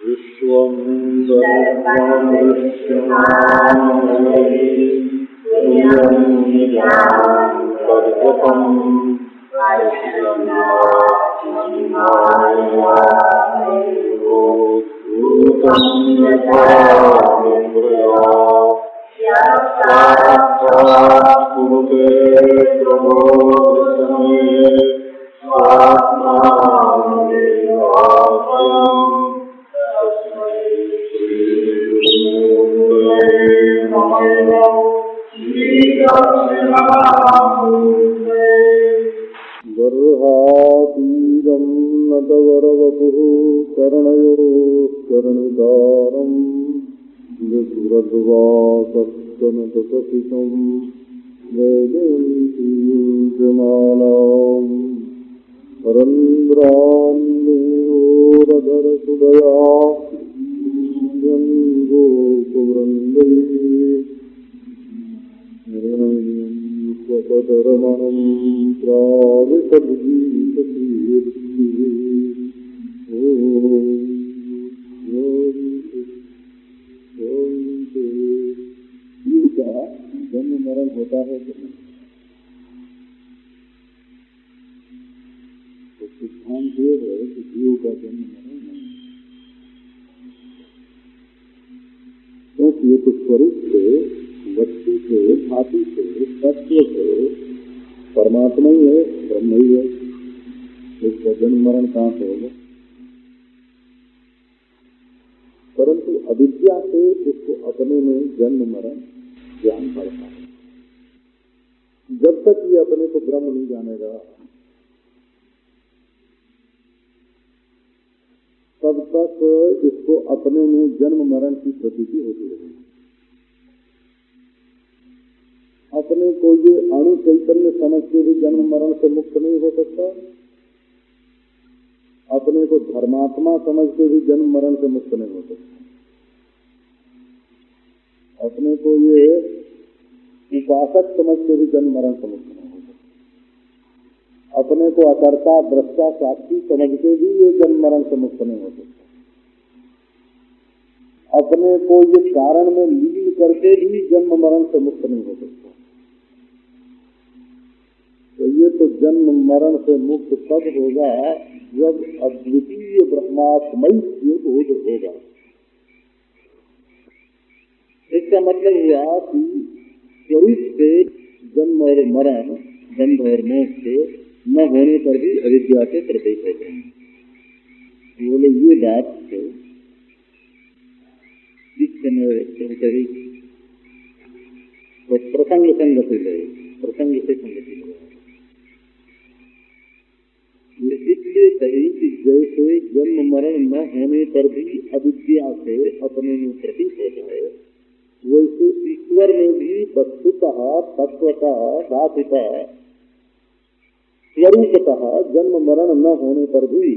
विश्वं सर्वमृष्टमामयि तुल्यं निजानं सर्वतं भूतं यथा कुरुते प्रबोधसमये स्वात्मानमेवाहं तस्मै श्रीकृष्णाय नमः। गर्हातीरं नटवरवपुः कर्णयोः कर्णिकारम् विस्मृद्वासस्तनतकसितं वैजयन्तीमालाम् हरन्द्रान्योरधरसुदया गोपवृन्दैः स्वपदरमणं जन्म मरण होता है तो सिद्धांत ये है कि जीव का जन्म मरण नहीं, क्योंकि ये तो स्वरूप से, वस्तु से, धातु से, तत्व से परमात्मा ही है, ब्रह्म ही है। इसका जन्म मरण कहाँ से होगा? परंतु अविद्या से इसको अपने में जन्म मरण ज्ञान पड़ता है। जब तक ये अपने को ब्रह्म नहीं जानेगा तब तक इसको अपने में जन्म मरण की प्रतीति होती रहेगी। अपने को ये अणु चैतन्य समझ के भी जन्म मरण से मुक्त नहीं हो सकता, अपने को धर्मात्मा समझ के भी जन्म मरण से मुक्त नहीं हो सकता, अपने को ये उपासक समझ के भी जन्म मरण से मुक्त नहीं हो सकता, अपने को अकर्ता दृष्टा साक्षी समझ के भी ये जन्म मरण से मुक्त नहीं हो सकता, अपने को ये कारण में लीन करके भी जन्म मरण से मुक्त नहीं हो सकता। तो ये तो जन्म मरण से मुक्त तब होगा जब अद्वितीय ब्रह्मात्मैक्य बोध होगा। इसका मतलब हुआ कि स्वरूप से जन्म और मरण, बंध और मोक्ष न होने पर भी अविद्या के प्रतीक होते हैं। बोले ये बात है इस समय कही तो प्रसंग संगति है, प्रसंग से संगति है। इसलिए कही कि जैसे जन्म मरण न होने पर भी अविद्या से अपने में प्रतीत होता है, वैसे ईश्वर में भी वस्तुतः तत्वतः धातुतः स्वरूपतः जन्म मरण न होने पर भी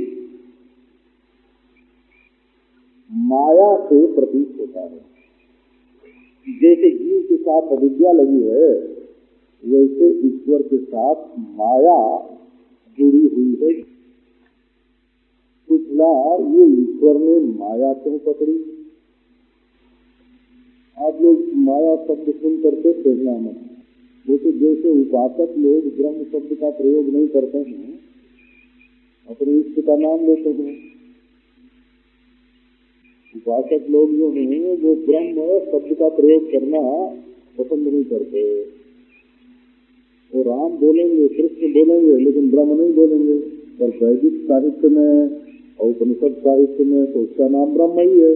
माया से प्रतीत होता है। जैसे जीव के साथ अविद्या लगी है, वैसे ईश्वर के साथ माया जुड़ी हुई है। पिछला ये ईश्वर ने माया क्यों पकड़ी? आप लोग माया शब्द सुन करके कहना मत, वो तो जैसे उपासक लोग ब्रह्म शब्द का प्रयोग नहीं करते हैं, अपने इष्ट का नाम लेते हैं। उपासक लोग जो हैं वो ब्रह्म शब्द का प्रयोग करना पसंद नहीं करते। वो राम बोलेंगे, कृष्ण बोलेंगे, लेकिन ब्रह्म नहीं बोलेंगे। पर वैदिक साहित्य में और उपनिषद साहित्य में तो उसका नाम ब्रह्म ही है।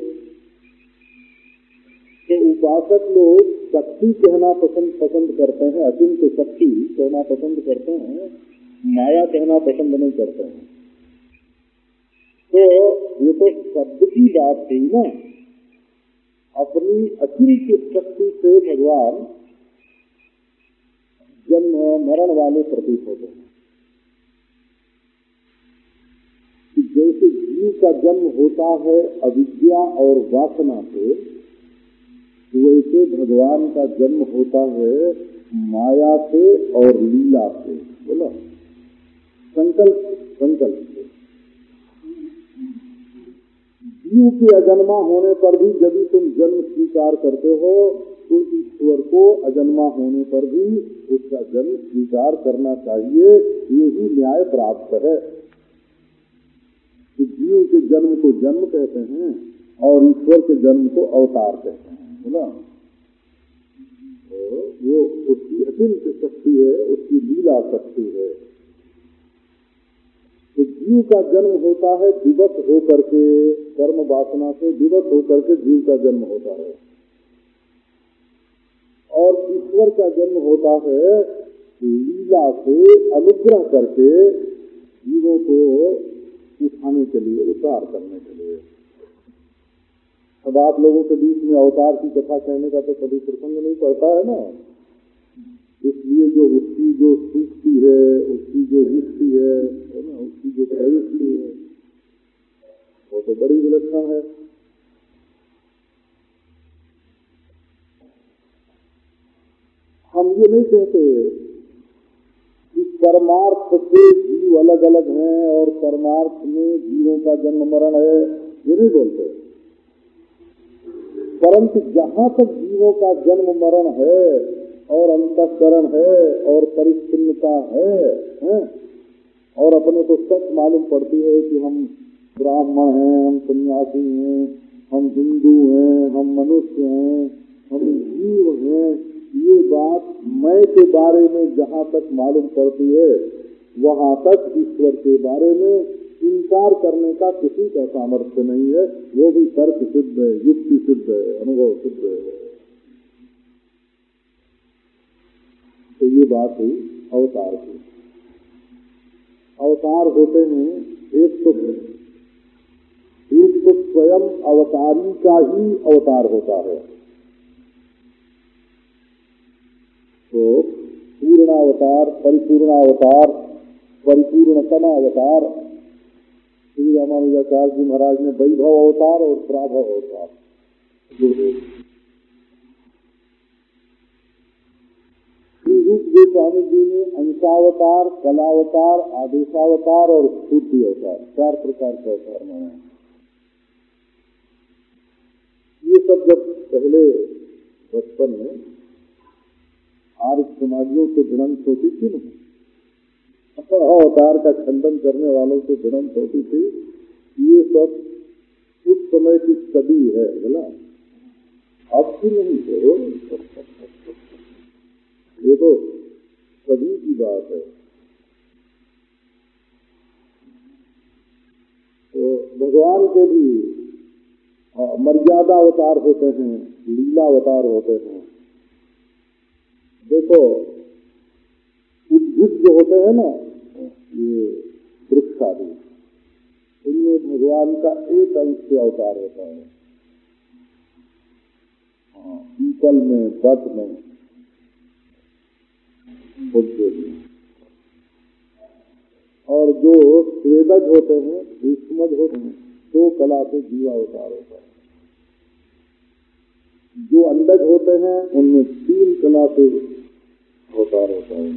तो उपासक लोग शक्ति कहना पसंद करते हैं, अचिंत्य शक्ति कहना पसंद करते हैं, माया कहना पसंद नहीं करते हैं। तो ये तो शब्द की बात थी ना। अपनी अचिंत्य शक्ति से भगवान जन्म मरण वाले प्रतीत होते हैं। कि जैसे जीव का जन्म होता है अविद्या और वासना से, वैसे भगवान का जन्म होता है माया से और लीला से। बोला संकल्प से। जीव के अजन्मा होने पर भी यदि तुम जन्म स्वीकार करते हो तो ईश्वर को अजन्मा होने पर भी उसका जन्म स्वीकार करना चाहिए। यही न्याय प्राप्त है कि जीव के जन्म को जन्म कहते हैं और ईश्वर के जन्म को अवतार कहते हैं, है ना। तो वो उसकी अचिंत्य शक्ति है, उसकी लीला शक्ति है। तो जीव का जन्म होता है विवश होकर के, कर्म वासना से विवश होकर के जीव का जन्म होता है, और ईश्वर का जन्म होता है लीला से अनुग्रह करके जीवों को उठाने के लिए, उद्धार करने के लिए। अब आप लोगों के बीच में अवतार की कथा कहने का तो कभी प्रसंग नहीं पड़ता है ना, इसलिए जो उसकी जो सूक्ति है, उसकी जो युक्ति है ना, उसकी जो प्रयुक्ति है वो तो बड़ी विलक्षण है। हम ये नहीं कहते कि परमार्थ से जीव अलग अलग हैं और परमार्थ में जीवों का जन्म मरण है, ये नहीं बोलते। परंतु जहाँ तक जीवों का जन्म मरण है और अंतःकरण है और परिच्छिन्नता है और अपने को सच मालूम पड़ती है कि हम ब्राह्मण हैं, हम सन्यासी हैं, हम हिंदू हैं, हम मनुष्य हैं, हम जीव हैं, ये बात मैं के बारे में जहाँ तक मालूम पड़ती है वहाँ तक ईश्वर के बारे में इनकार करने का किसी का सामर्थ्य नहीं है। वो भी तर्क सिद्ध है, युक्ति सिद्ध है, अनुभव सिद्ध है। तो ये बात हुई अवतार की। अवतार होते हैं एक तो स्वयं अवतारी का ही अवतार होता है। तो पूर्णावतार, परिपूर्णावतार, परिपूर्णतम अवतार, श्री रामानुजाचार्य जी महाराज ने वैभव अवतार और प्राभव अवतार श्री रूप गोस्वामी जी ने अंशावतार, कलावतार, आदेशावतार और स्फूर्ति अवतार, 4 प्रकार के अवतार माने। ये सब जब पहले बचपन में आर्य समाजियों से भिड़ंत होती थी ना, अवतार का खंडन करने वालों से भिड़ंत होती थी, ये सब उस समय की स्टडी है, बोला अब की नहीं है, ये तो सभी की बात है। तो भगवान के भी मर्यादा अवतार होते हैं, लीला अवतार होते हैं। देखो उद्भिद जो होते हैं ना, ये वृक्ष आदि, इनमें भगवान का एक अंश से अवतार होता है। पीपल में, वट में, उद्भिद में। और जो स्वेदज होते हैं, भीष्मज होते हैं, 2 कला से जीवा अवतार होता है। जो अंडज होते हैं उनमें 3 कला से अवतार होता है।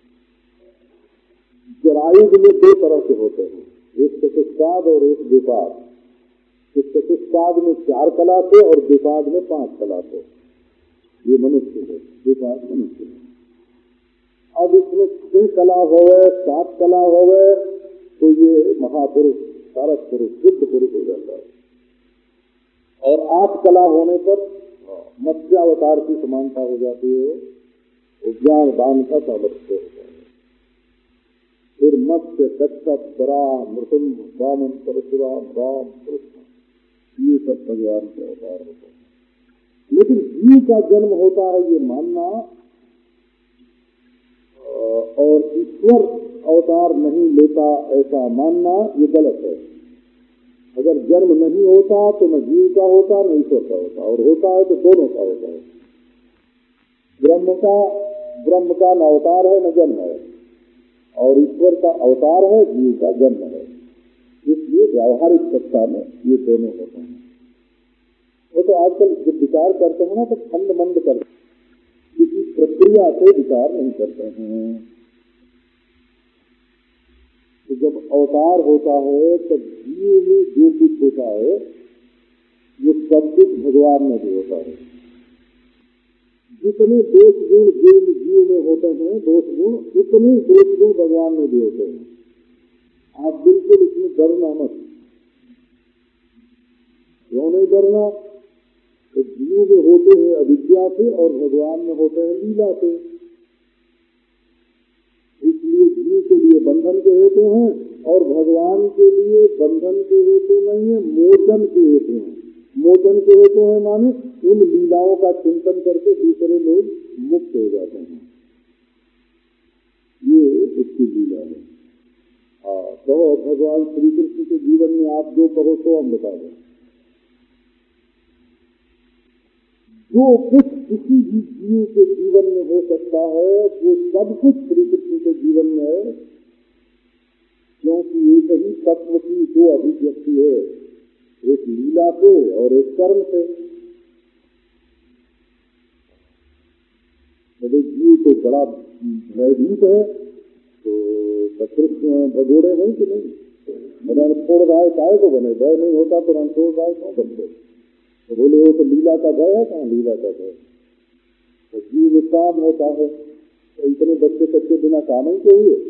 जरायुध में 2 तरह के होते हैं, एक चतुष्पाद और एक द्विपाद। इस चतुष्पाद में 4 कला से और द्विपाद में 5 कला से। ये मनुष्य है, द्विपाद मनुष्य है। अब इसमें 6 कला हो गए, 7 कला हो गए तो ये महापुरुष, कारक पुरुष, शुद्ध पुरुष हो जाता है। और 8 कला होने पर मत्स्यावतार की समानता हो जाती है, ज्ञान दान का सामर्थ्य होता है। फिर मत्स्य, कच्छप, बराह, नृसिंह, वामन, परशुराम, राम, कृष्ण, ये सब भगवान के अवतार होते हैं। लेकिन जीव का जन्म होता है ये मानना और ईश्वर अवतार नहीं लेता ऐसा मानना, ये गलत है। अगर जन्म नहीं होता तो न जीव का होता न ईश्वर का होता, और होता है तो दोनों का होता है। ब्रह्म का न अवतार है न जन्म है, और ईश्वर का अवतार है, जीव का जन्म है। इसलिए व्यावहारिक सत्ता में ये दोनों होते हैं। वो तो आजकल जब विचार करते हैं ना तो खंड मंड करते हैं, किसी प्रक्रिया से विचार नहीं करते हैं। तो जब अवतार होता है तब जीव में जो कुछ होता है भगवान में भी होता है। जितने दोष गुण जीव में होते हैं, दोष गुण, उतने दोष गुण भगवान में भी होते हैं। आप बिल्कुल इसमें डरना मत। क्यों नहीं डरना? तो जीव में होते हैं अविद्या से और भगवान में होते हैं लीला से। इसलिए जीव के लिए बंधन के हेतु हैं और भगवान के लिए बंधन के हेतु नहीं है, मोचन के हेतु हैं। मोचन के हेतु है माने उन लीलाओं का चिंतन करके दूसरे लोग मुक्त हो जाते हैं। ये उसकी लीला है। तो भगवान श्री कृष्ण के जीवन में आप जो कहो तो हम बता दें। जो कुछ किसी भी जीव के जीवन में हो सकता है वो सब कुछ श्री कृष्ण के जीवन में है, क्योंकि एक ही तत्व की दो अभिव्यक्ति है, एक लीला से और एक कर्म से। यदि जीव तो बड़ा भयभीत है तो कृष्ण भगोड़े हैं कि नहीं? रण छोड़ रहा है काहे को बने? भय नहीं होता तो रण छोड़ रहा है क्यों बनते? तो बोले वो तो लीला का भय है। कहाँ लीला का भय? तो जीव में काम होता है, तो इतने बच्चे कच्चे बिना काम ही के हुए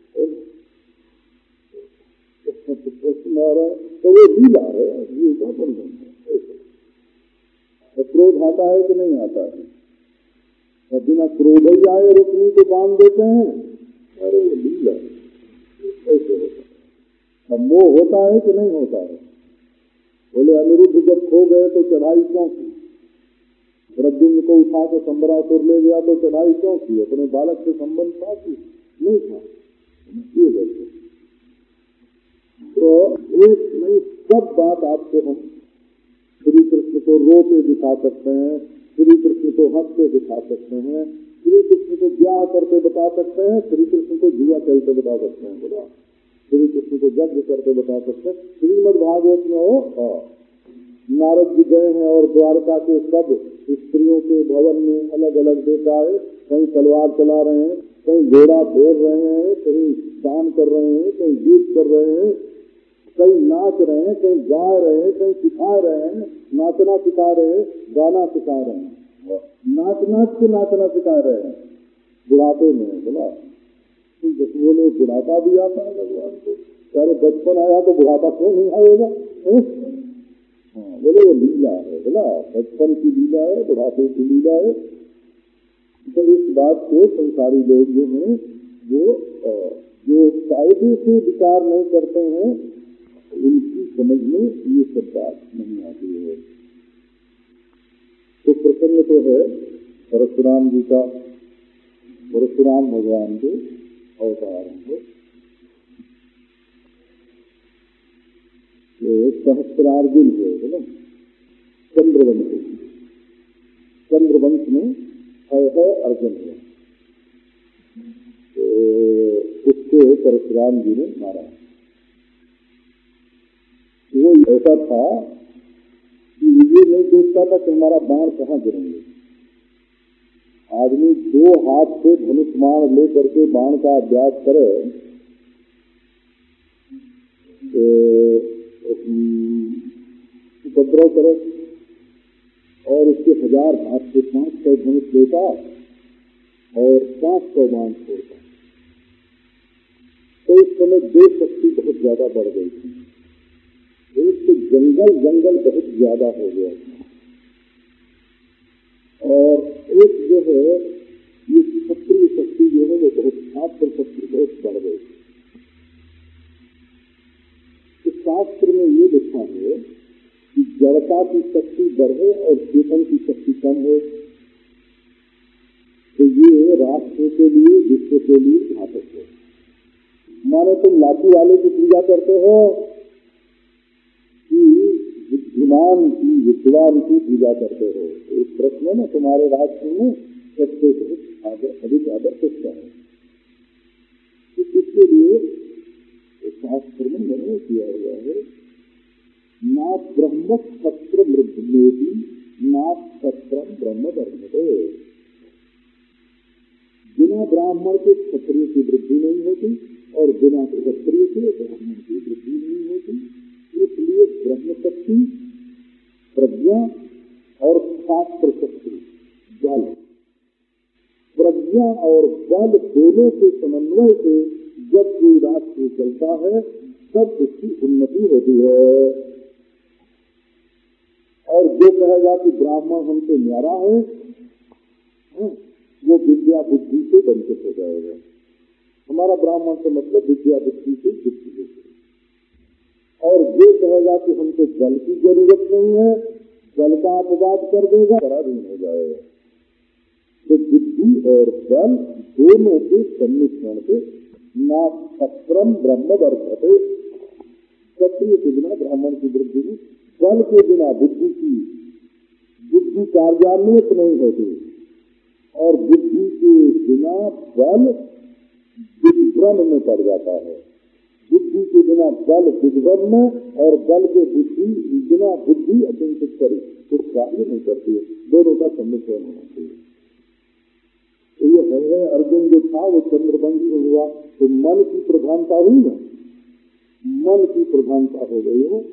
प्रश्न आ रहा है, तो वो लीला है, जीव का बंधन है। तो क्रोध आता है कि नहीं आता है? तो बिना क्रोध ही आए रुक्मी को बांध देते हैं। अरे वो लीला कैसे होता है? अब मोह होता है कि नहीं होता है? बोले अनिरुद्ध जब खो गए तो चढ़ाई क्यों की? प्रद्युम्न को उठा के संबरासुर ले गया तो चढ़ाई क्यों की? अपने बालक से संबंध था कि नहीं था? ये देखो, तो एक नहीं सब बात आपको हम श्री कृष्ण को रोते दिखा सकते हैं, श्री कृष्ण को हंसते दिखा सकते हैं, श्री कृष्ण को ब्याह करते बता सकते हैं, श्री कृष्ण को जुआ खेलते बता सकते हैं। बोला श्री कृष्ण को यज्ञ करते बता सकते हैं। श्रीमद् भागवत में हो नारद जी गए हैं और द्वारका के सब स्त्रियों के भवन में अलग अलग देखा है। कहीं तलवार चला रहे हैं, कहीं घोड़ा फेर रहे हैं, कहीं दान कर रहे हैं, कहीं युद्ध कर रहे हैं, कहीं नाच रहे हैं, कहीं गा रहे हैं, कहीं सिखा रहे हैं, नाचना सिखा रहे हैं, गाना सिखा रहे हैं, नाच नाच के नाचना सिखा रहे हैं बुढ़ापे में। बोला बोले बुढ़ापा भी आता है भगवान को? सारे बचपन आया तो बुढ़ापा क्यों नहीं आएगा? हाँ, बोले वो लीला है। बोला बचपन की लीला है, बुढ़ापे की लीला है। तो इस बात को संसारी लोग जो हैं वो जो कायदे से विचार नहीं करते हैं उनकी समझ में ये सब बात नहीं आती है। तो प्रसंग तो है परशुराम जी का, परशुराम भगवान के अवतार हैं। सहस्त्रार्जुन है ना, चंद्रवंश, चंद्रवंश में है अर्जुन है, तो उसको परशुराम जी ने मारा। वो ऐसा था कि ये नहीं देखता था कि हमारा बाण कहाँ गिरेंगे। आदमी दो हाथ से धनुष बाण ले करके बाण का अभ्यास करे तो उपद्रव करे और उसके 1000 हाथ से 500 धनुष लेता और 500 बाण छोड़ता। तो उस समय देश शक्ति बहुत ज्यादा बढ़ गई थी। एक तो जंगल बहुत ज्यादा हो गया था और एक जो है ये क्षत्रिय शक्ति जो है वो बहुत शास्त्र शक्ति बहुत बढ़ गई। इस शास्त्र में ये लिखा है कि जड़ता की शक्ति बढ़े और चेतन की शक्ति कम हो तो ये राष्ट्र के लिए, विश्व के लिए घातक है। माने तुम लाठी वाले की पूजा करते हो कि बुद्धिमान की, विद्वान की पूजा करते हो? एक प्रश्न है ना, तुम्हारे राष्ट्र में सबसे अधिक आदर किसका है? तो इसके लिए शास्त्र में निर्णय किया हुआ है, ना ब्रह्म क्षत्र मृद्धि, ना क्षत्र ब्रह्म धर्मते। बिना ब्राह्मण के क्षत्रिय की वृद्धि नहीं होती और बिना क्षत्रिय के ब्राह्मण की वृद्धि नहीं होती। इसलिए ब्रह्म शक्ति, प्रज्ञा शास्त्र शक्ति बल, प्रज्ञा और बल दोनों के समन्वय से जब कोई राष्ट्र चलता है तब उसकी उन्नति होती है। और जो कहेगा कि ब्राह्मण हमसे न्यारा है, वो विद्या बुद्धि से वंचित हो जाएगा। हमारा ब्राह्मण से मतलब विद्या बुद्धि से युक्त है। और जो कहेगा कि हमको जल की जरूरत नहीं है, जल का अपवाद कर देगा, पराधीन हो जाएगा। तो बुद्धि और बल दोनों के सम्मिश्रण से ना सक्रम ब्रह्म वर्धते। क्षत्रिय के बिना ब्राह्मण की वृद्धि नहीं, बल के बिना बुद्धि कार्यान्वित नहीं होती, और बुद्धि के बिना बल विभ्रम में पड़ जाता है। बुद्धि के बिना बल विभ्रम में, और बल के बिना बुद्धि अचिंतित करे तो कार्य नहीं करती है। दोनों का सम्मिश्रण होना चाहिए। तो ये है अर्जुन जो था वो चंद्रवंश में हुआ, तो मन की प्रधानता हुई ना, मन की प्रधानता हो गई हो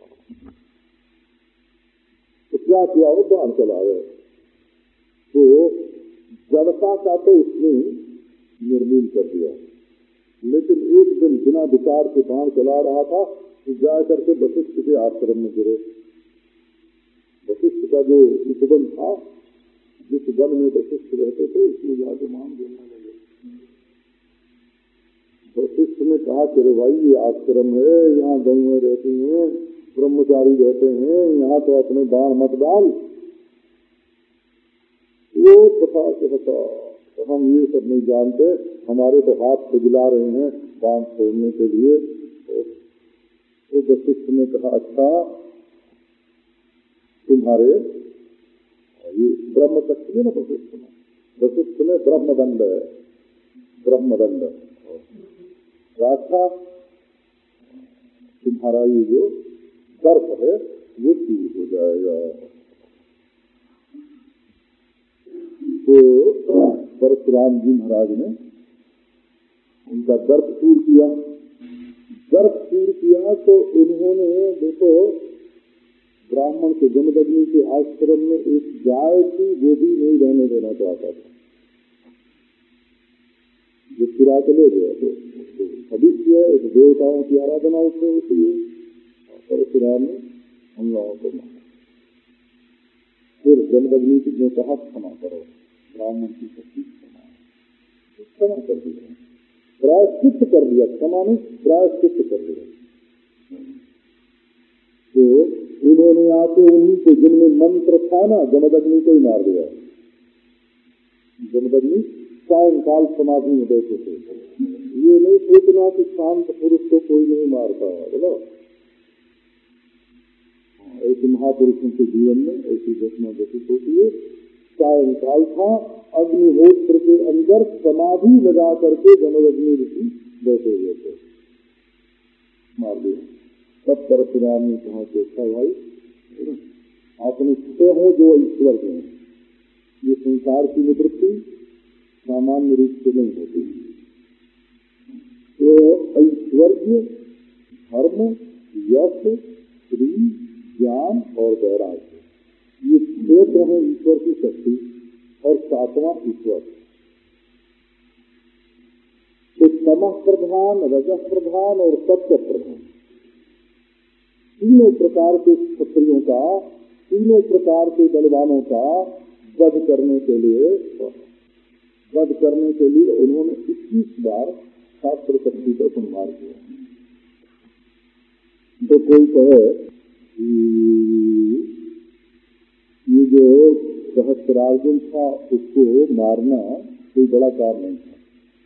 तो क्या किया हो, बाण चला गए। तो जड़ता का तो उसने निर्मूल कर दिया, लेकिन एक दिन बिना विचार के बाण चला रहा था तो जा करके वशिष्ठ के आश्रम में गिरे। वशिष्ठ का जो उपवन था, जिस वन में वशिष्ठ रहते थे, उसमें जाके मान देने लगे। वशिष्ठ ने कहा कि रे भाई ये आश्रम है, यहाँ गौएं रहती हैं, ब्रह्मचारी रहते हैं, यहाँ तो अपने बाण मत डाल। वो पता के हटा, हम ये सब नहीं जानते, हमारे तो हाथ खुजला रहे हैं बाण छोड़ने के लिए। तो वशिष्ठ ने कहा अच्छा तुम्हारे ये ब्रह्म शक्ति है ना, वशिष्ठ में ब्रह्मदंड है, ब्रह्मदंड रास्ता, तुम्हारा ये जो दर्प है वो दूर हो जाएगा। तो परशुराम जी महाराज ने उनका दर्प दूर किया। दर्प दूर किया तो उन्होंने देखो, ब्राह्मण के जमदग्नि के आश्रम में एक गाय थी, वो भी नहीं रहने देना चाहता था। जो चुरा के ले गया तो भविष्य है, उस देवताओं की आराधना उससे होती है। परशुराम ने हम लोगों को मारा। फिर जमदग्नि ने कहा क्षमा करो, ब्राह्मण की शक्ति क्षमा कर दिया, प्रायश्चित कर दिया, क्षमा नहीं प्रायश्चित कर दिया। तो उन्होंने आके उन्हीं को, जिनमें मंत्र था ना, जमदग्नि को ही मार दिया। जमदग्नि सायंकाल समाधि में बैठे थे। ये नहीं सोचना कि शांत पुरुष को कोई नहीं मारता है, बोलो। ऐसे महापुरुषों के जीवन में ऐसी घटना घटित होती है। सायंकाल था, अग्निहोत्र के अंदर समाधि लगा करके जमदग्नि ऋषि बैठे हुए थे, मार दिया। तब परशुराम ने कहा कि अच्छा भाई, आपने छुटे हो जो ईश्वर के हैं, ये संसार की निवृत्ति सामान्य रूप से नहीं होती। तो ऐश्वर्य, धर्म, यश, श्री, ज्ञान और वैराग्य, ये क्षेत्र है ईश्वर की शक्ति, और सातवां ईश्वर। तो तमः प्रधान, रजः प्रधान और सत्व प्रधान, तीनों प्रकार के क्षत्रियों का, तीनों प्रकार के बलवानों का वध करने के लिए उन्होंने 21 बार शास्त्र शक्ति का संहार किया। तो कोई कहे ये जो सहस्त्रार्जुन था उसको मारना कोई बड़ा काम नहीं था,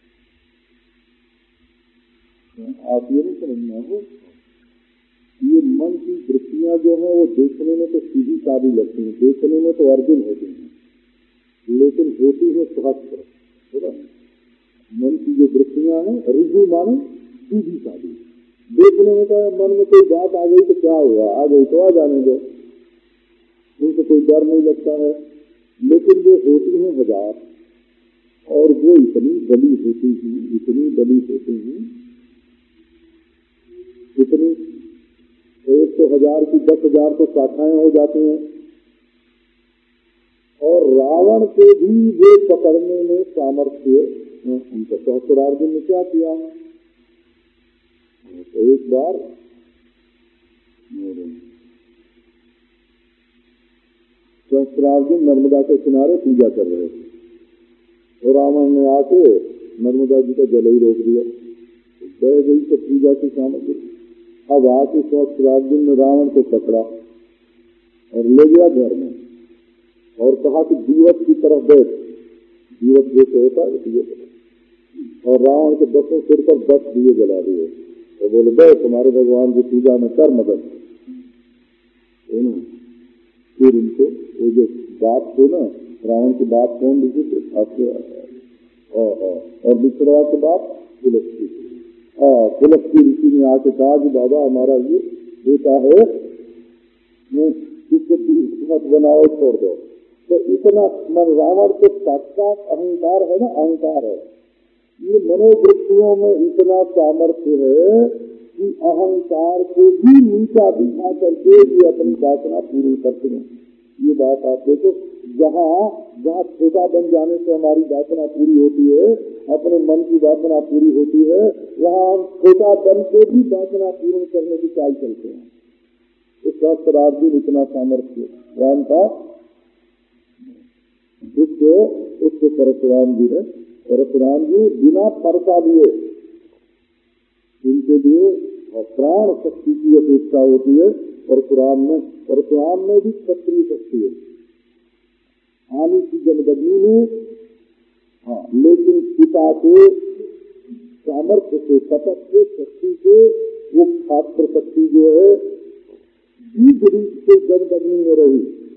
आप ये नहीं समझना हो। ये मन की वृत्तियां जो है वो देखने में तो सीधी सादी लगती हैं, देखने में तो अर्जुन होती हैं, लेकिन होती है सहस्त्र। मन की जो वृत्तियां हैं, ऋजु माने सीधी सादी, देखने में तो मन में कोई बात आ गई तो क्या हुआ, आ गई तो आ जाने दो, उनसे कोई डर नहीं लगता है। लेकिन वो होती हैं हजार, और वो इतनी बली होती हैं, इतनी बली होती हैं, इतनी 100,000 की 10,000 तो शाखाएं हो जाती हैं। और रावण को भी वो पकड़ने में सामर्थ्य उनका सहस्त्रार्जुन ने क्या किया? तो एक बार सहस्त्रार्जुन नर्मदा के किनारे पूजा कर रहे थे और रावण ने आके नर्मदा जी का जल ही रोक दिया, बह गई तो पूजा की सामग्री। अब आके सहस्त्रार्जुन ने रावण को पकड़ा और ले गया घर में और कहा कि दीवट की तरफ बैठ, दीवट जैसे होता है दिए, और रावण के 10 सिर पर 10 दिए जला दिए। तो बोले बैठ, तुम्हारे भगवान की पूजा में कर मदद। फिर उनको वो जो बात थे ना, रावण की बात कौन लिखी थे? आपके और दूसरा के बात पुलस्ती। पुलस्ती ऋषि ने आके कहा कि बाबा हमारा ये बेटा है, इसको मत बनाओ, छोड़ दो। तो इतना रावण के साक्षात अहंकार है ना, अहंकार है, ये मनोवृत्तियों में इतना सामर्थ्य है कि अहंकार को भी नीचा दिखा करके ये अपनी वासना पूरी करते हैं। ये बात आप देखो, जहाँ छोटा बन जाने से हमारी वासना पूरी होती है, अपने मन की वासना पूरी होती है, वहाँ हम छोटा बन के भी वासना पूर्ण करने की चाल चलते हैं। तो सहस्त्रार्जुन इतना सामर्थ्य राम था, उसको परशुराम जी बिना परसा लिए, उनके लिए प्राण शक्ति की अपेक्षा होती है। परशुराम में भी क्षत्रिय शक्ति है, आनी की जमदग्नि में, हाँ, लेकिन पिता के सामर्थ्य से, तपस से, शक्ति से वो छात्र शक्ति जो है बीज रूप से जमदग्नि में रही।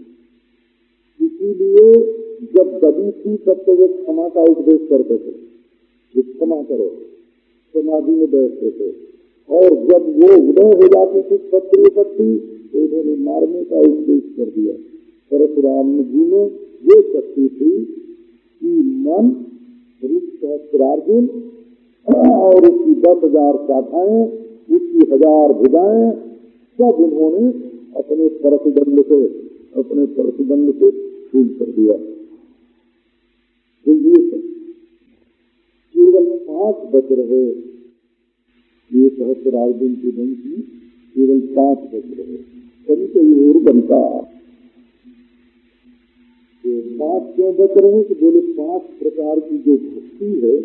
इसीलिए जब दबी थी तब तो वो क्षमा का उपदेश करते थे, वो क्षमा करो, समाधि में बैठते थे। और जब वो उदय हो जाती थी क्षत्रिय शक्ति तो उन्होंने मारने का उपदेश कर दिया। परशुराम जी ने वो शक्ति थी कि मन रूप सहस्त्रार्जुन और उसकी 10,000 शाखाएं, उसकी 1000 भुजाएं, सब उन्होंने अपने परशुदंड से छूट कर दिया। तो ये केवल 5 बच रहे, ये सहस्त्रार्जुन की वंशी केवल 5 बच रहे, कभी कभी और बनता। तो 5 क्यों बच रहे? कि बोले 5 प्रकार की जो भक्ति है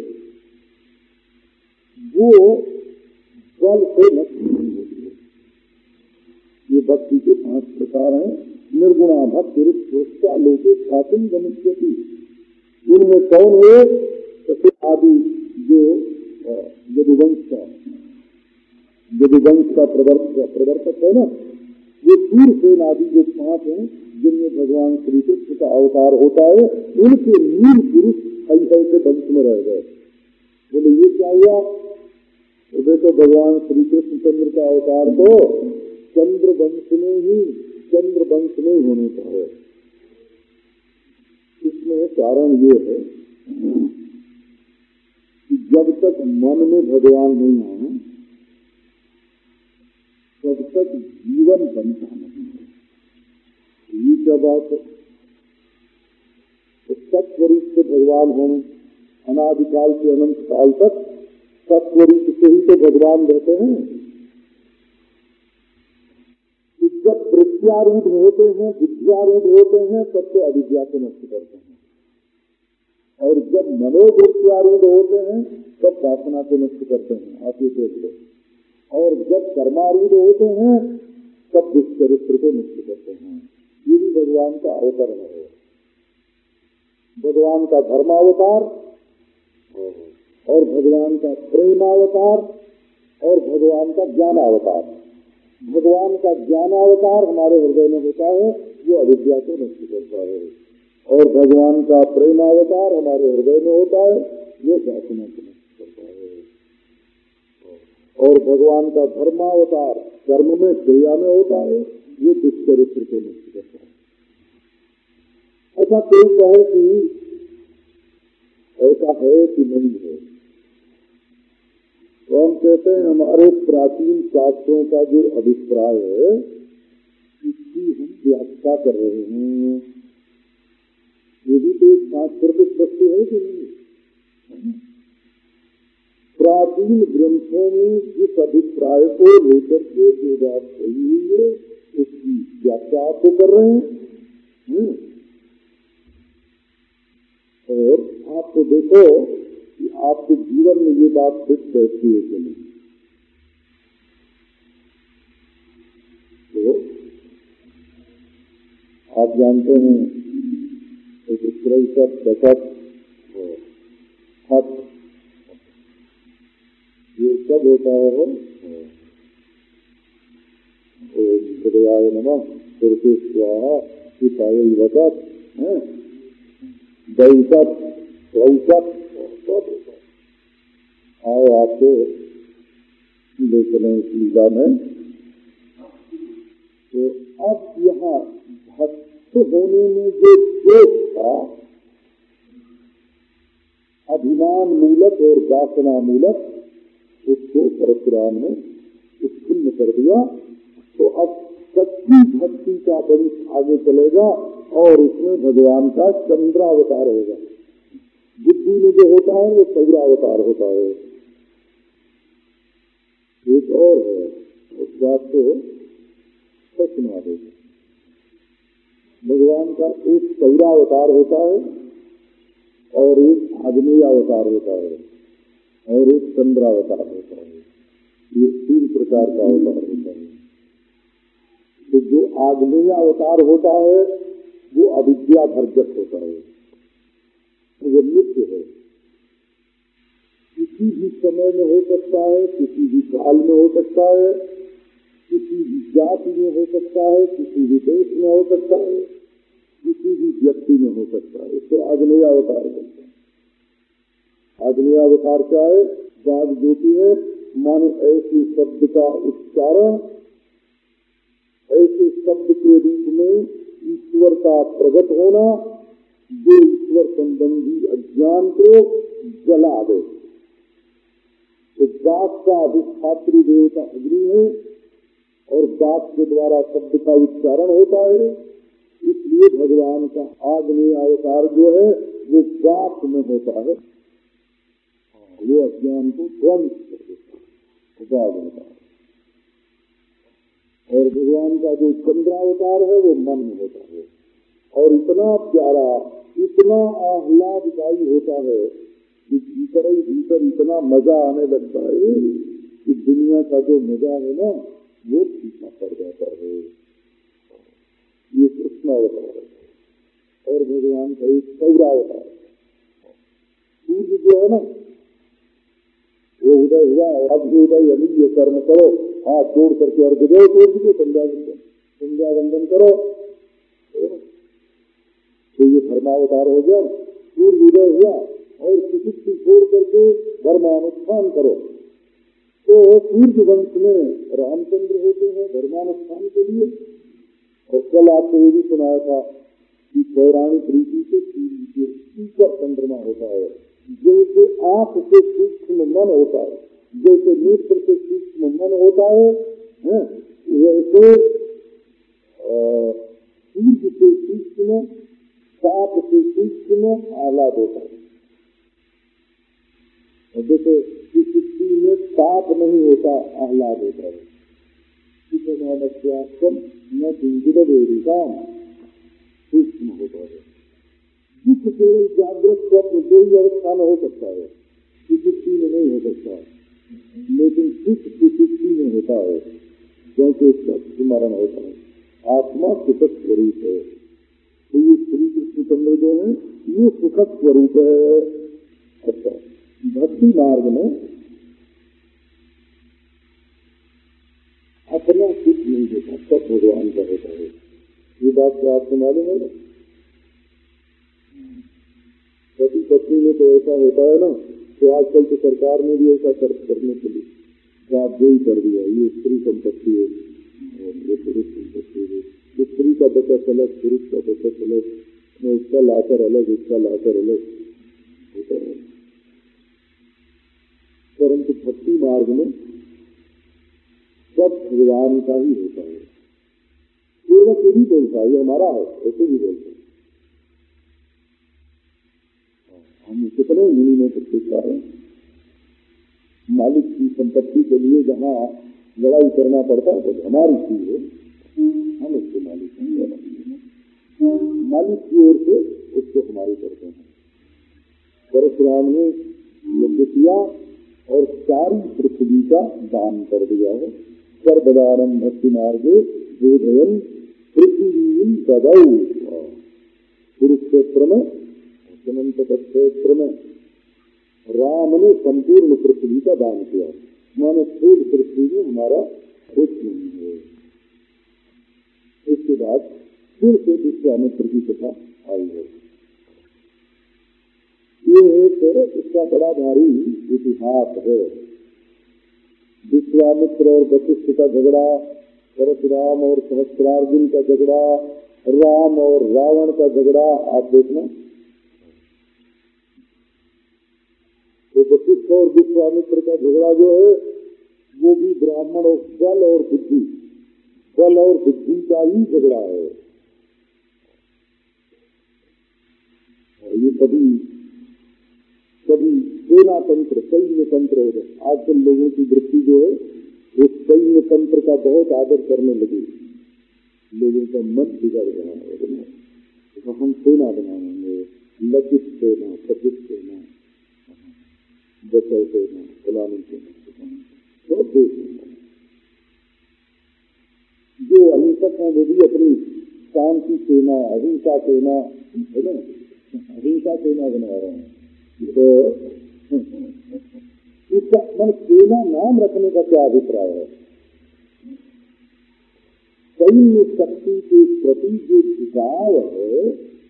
वो बल से नष्ट नहीं होती है। ये भक्ति के 5 प्रकार हैं। निर्गुणा भक्ति रुष्टा लोके खातिम गमिष्यति। इनमें कौन है? सबसे आदि जो यदुवंश का प्रवर्तक है ना, ये सूर्यसेन आदि जो 5 हैं जिनमें भगवान श्री कृष्ण का अवतार होता है, उनके मूल पुरुष ऐसे के वंश में रह गए। बोले ये क्या हुआ? तो देखो भगवान श्री कृष्ण चंद्र का अवतार तो चंद्र वंश में ही होने का है। इसमें कारण ये है कि जब तक मन में भगवान नहीं आए तब तक जीवन बनता नहीं है। ये क्या बात है? तो सत्वरूप से भगवान होने, अनादिकाल से अनंत काल तक सत्वरूप से ही तो भगवान रहते हैं। जब प्रत्यारूढ़ होते हैं, विद्यारूढ़ होते हैं, तब तो अविद्या को नष्ट करते हैं, और जब मनोवृत्त्यारूढ़ होते हैं तब वासना को नष्ट करते हैं। आप ये देख लो। और जब कर्मारूढ़ होते हैं तब दुष्चरित्र को नष्ट करते हैं। ये भी भगवान का अवतरण है, भगवान का धर्मावतार और भगवान का प्रेमावतार और भगवान का ज्ञानावतार। भगवान का ज्ञानावतार हमारे हृदय में होता है, वो अविद्या को नष्ट करता है, और भगवान का प्रेमावतार हमारे हृदय में होता है, वो वासना को नष्ट करता है। और भगवान का धर्मावतार कर्म में, क्रिया में होता है, वो दुष्चरित्र को नष्ट करता है। ऐसा कोई कहे कि ऐसा है कि नहीं है, तो हम कहते हैं हमारे प्राचीन शास्त्रों का जो अभिप्राय है इसकी हम व्याख्या कर रहे हैं। ये भी तो एक सांस्कृतिक वस्तु है कि नहीं? प्राचीन ग्रंथों में जिस अभिप्राय को लेकर के जो बात कही हुई है उसकी व्याख्या आपको कर रहे हैं। और आपको देखो कि आपके जीवन में ये बात फिट बैठती है कि नहीं। तो आप जानते हैं एक स्त्री सब बचत हक ये सब होता है हृदयाय नमः पुरुषे स्वाहा पिताय वसत दैवत रौसत सब होता है। आओ आपको देख रहे इस लीला में। तो अब यहाँ भक्त होने में जो दोष था अभिमान मूलक और वासना मूलक उसको परशुराम ने उत्पन्न कर दिया। तो अब सच्ची भक्ति का वंश आगे चलेगा और उसमें भगवान का चंद्रावतार होगा। बुद्धि में जो होता है वो सौरावतार होता है। एक और है उस बात को सुना देगा। भगवान का एक सौरावतार होता है और एक आग्नेयावतार होता है और एक चंद्रावतार होता है। ये 3 प्रकार का अवतार होता है। तो जो आग्नेयावतार होता है वो अविद्या भर्जक होता है, वो नित्य है। किसी भी समय में हो सकता है, किसी भी काल में हो सकता है, किसी भी जाति में हो सकता है, किसी भी देश में हो सकता है, किसी भी व्यक्ति में हो सकता है। इसको आग्नेयावतार बोलते हैं। आग्नेयावतार क्या है? वाग ज्योति है, माने ऐसे शब्द का उच्चारण, ऐसे शब्द के रूप में ईश्वर का प्रकट होना जो ईश्वर संबंधी अज्ञान को जला दे। तो वाक का अधिष्ठात्री देवता अग्नि है और वाक के द्वारा शब्द का उच्चारण होता है। इसलिए भगवान का आग्नेय अवतार जो है वो वाक में होता है, वो अज्ञान को ध्वंस कर देता है। और भगवान का जो चंद्रावतार है वो मन में होता है और इतना प्यारा, इतना आह्लाददायी होता है कि भीतर ही भीतर इतना मजा आने लगता है कि दुनिया का जो मजा है ना वो पीछा पड़ जाता है। ये कृष्णावतार है और भगवान का एक सौरावतार है। सूर्य जो है ना वो उदय हुआ, अब उदय यानी ये कर्म करो, हाथ जोड़ करके अर्घ दो सूर्य को, संध्या वंदन करो, तो ये धर्मावतार हो गया। सूर्य उदय हुआ और किसी को छोड़ करके धर्मानुष्ठान करो। तो सूर्य वंश में रामचंद्र होते हैं धर्मानुष्ठान के लिए। और कल आपको ये भी सुनाया था कि पौराणिक रीति से सूर्य के ऊपर चंद्रमा होता है। जैसे आंख से सूक्ष्म मन होता है, जैसे नेत्र से सूक्ष्म मन होता है, वैसे सूर्य से सूक्ष्म, ताप से सूक्ष्म आह्लाद होता है। और देखो सृष्टि में ताप नहीं होता, आह्लाद होता है। न सूक्ष्म होता है। दुख केवल जागृत स्वप्न दो ही अवस्था में हो सकता है, सुषुप्ति में नहीं हो सकता। लेकिन सुख सुषुप्ति में होता है क्योंकि उसका स्मरण होता है। आत्मा सुखद स्वरूप है। तो ये श्री कृष्ण चंद्र जो है ये सुखद स्वरूप है। अच्छा, भक्ति मार्ग में अपना सुख नहीं देता, सब भगवान का होता है। ये बात तो आपको मालूम है ना। पति पत्नी में तो ऐसा होता है ना, तो आजकल तो सरकार ने भी ऐसा करने के लिए बात ही कर दिया। ये स्त्री संपत्ति है और ये पुरुष संपत्ति है। स्त्री का बचत अलग, पुरुष का बचत अलग, उसका लाकर अलग, उसका लाकर अलग होता है। परंतु भक्ति मार्ग में सब भगवान का ही होता है। केवल ये भी बोलता है ये हमारा है, ऐसे भी बोलता है। हम कितने मुनि में प्रत्येक रहे हैं। मालिक की संपत्ति के लिए जहाँ लड़ाई करना पड़ता है तो हमारी चीज है, हम उसके मालिक हैं, मालिक की ओर से उसको हमारी करते हैं। परशुराम ने यज्ञ किया और सारी पृथ्वी का दान कर दिया है। सर्वदानम भक्ति मार्गे बोधयन पृथ्वी ददौ। कुरुक्षेत्र में, अनंत क्षेत्र में राम ने संपूर्ण पृथ्वी का दान किया। मानो पूर्ण पृथ्वी में हमारा कुछ नहीं है। इसके बाद फिर से विश्वामित्र की कथा आई है। ये एक इसका बड़ा भारी इतिहास है। विश्वामित्र और वशिष्ठ का झगड़ा, परशुराम और सहस्त्रार्जुन का झगड़ा, राम और रावण का झगड़ा, आप देखना। तो वशिष्ठ और विश्वामित्र का झगड़ा जो है वो भी ब्राह्मण और बल और बुद्धि का ही झगड़ा है। और ये कभी सेना तंत्र, सैन्य तंत्र हो गए। आजकल लोगों की वृत्ति जो है वो सैन्य तंत्र का बहुत आदर करने लगी। लोगों का मन बिगड़ रहा है। तो हम सेना बनाएंगे, लचित सेना, सचित सेना, बचल सेना, फलानी सेना, सब देश जो अहिंसक हैं वो भी अपनी शांति सेना, अहिंसा सेना है ना, अहिंसा सेना बना रहे हैं। तो इसका मन सेना नाम रखने का क्या अभिप्राय है? सैन्य शक्ति के प्रति जो झुकाव है